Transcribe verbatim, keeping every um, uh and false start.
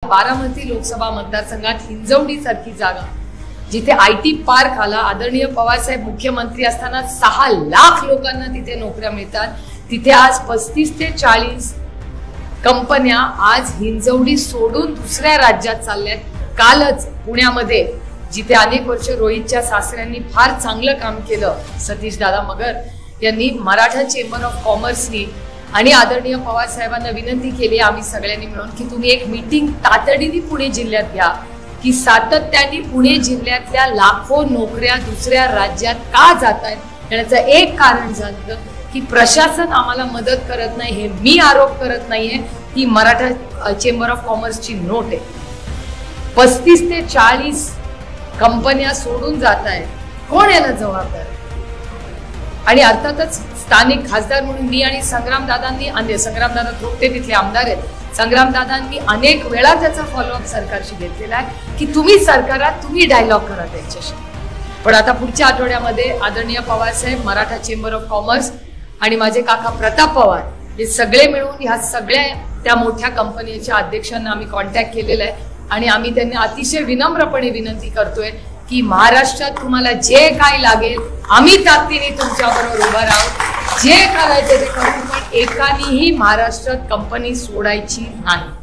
बारामती लोकसभा मतदारसंघात हिंजवडी सारखी जागा जिथे आयटी पार्क आला, आदरणीय पवारसाहेब मुख्यमंत्री असताना सहा लाख लोकांना तिथे नोकऱ्या मिळतात, तिथे आज पस्तीस ते चाळीस कंपन्या आज हिंजवडी सोडून दुसऱ्या राज्यात चालल्यात। कालच पुण्यामध्ये जिथे अनेक वर्ष रोहितच्या सासऱ्यांनी फार चांगलं काम केलं, सतीश दादा मगर यांनी मराठा चेंबर ऑफ कॉमर्सनी आणि आदरणीय पवार साहेबांना विनंती केली आम्ही सगळ्यांनी मिळून की तुम्ही एक मीटिंग तातडीने पुणे जिल्ह्यात घ्या की सातत्याने पुणे जिल्ह्यातल्या लाखो नोकऱ्या दुसऱ्या राज्यात का जात आहेत। याचं एक कारण झालं की प्रशासन आम्हाला मदत करत नाही। हे मी आरोप करत नाहीये, ही मराठा चेंबर ऑफ कॉमर्सची नोट आहे। पस्तीस ते चाळीस कंपन्या सोडून जात आहेत, कोण याला जबाबदार? आणि अर्थातच स्थानिक खासदार म्हणून मी आणि संग्रामदादांनी आणि संग्रामदादा थोपटे तिथले आमदार आहेत, संग्रामदादांनी अनेक वेळा त्याचा फॉलोअप सरकारशी घेतलेला आहे की तुम्ही सरकारात तुम्ही डायलॉग करा त्यांच्याशी। पण आता पुढच्या आठवड्यामध्ये आदरणीय पवार साहेब, मराठा चेंबर ऑफ कॉमर्स आणि माझे काका प्रताप पवार हे सगळे मिळून ह्या सगळ्या त्या मोठ्या कंपनीच्या अध्यक्षांना आम्ही कॉन्टॅक्ट केलेला आहे आणि आम्ही त्यांना अतिशय विनम्रपणे विनंती करतोय की महाराष्ट्रात तुम्हाला जे काय लागेल आम्ही ताकदीने तुमच्याबरोबर उभा राहू, जे करायचं ते करू, पण एकानेही महाराष्ट्रात कंपनी सोडायची नाही।